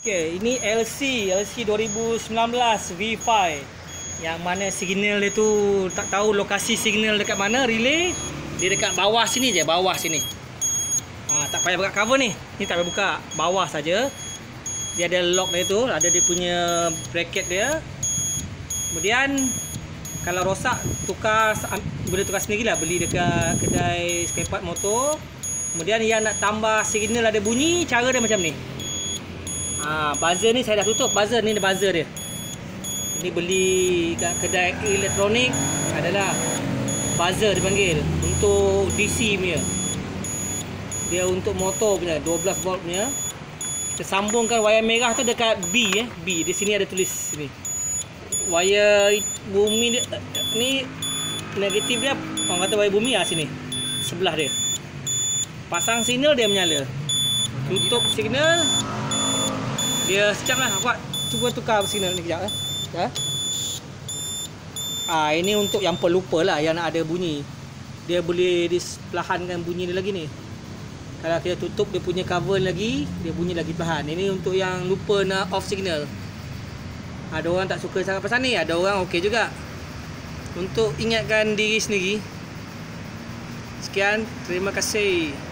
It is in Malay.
Okay, ini LC 2019 V5 yang mana signal dia tu tak tahu lokasi signal dekat mana, relay dia dekat bawah sini je, bawah sini. Tak payah buka cover ni. Ni tak payah buka, bawah saja. Dia ada lock dia tu, ada dia punya bracket dia. Kemudian kalau rosak boleh tukar sendirilah, beli dekat kedai spare part motor. Kemudian yang nak tambah signal ada bunyi, cara dia macam ni. Buzzer ni saya dah tutup. Buzzer ni buzzer dia. Ini beli kat kedai elektronik adalah buzzer dipanggil. Untuk DC punya. Dia untuk motor punya 12 volt punya. Kita sambungkan wayar merah tu dekat B B. Di sini ada tulis sini. Wayar bumi dia, ni negatif dia. Orang kata wayar bumi sini. Sebelah dia. Pasang signal dia menyala. Tutup signal. Dia sekejap lah, aku cuba tukar signal ni kejap ini untuk yang pelupa lah, yang nak ada bunyi. Dia boleh diperlahankan bunyi dia lagi ni. Kalau kita tutup dia punya cover lagi, dia bunyi lagi perlahan. Ini untuk yang lupa nak off signal. Ada orang tak suka sangat pasal ni, ada orang okey juga. Untuk ingatkan diri sendiri. Sekian, terima kasih.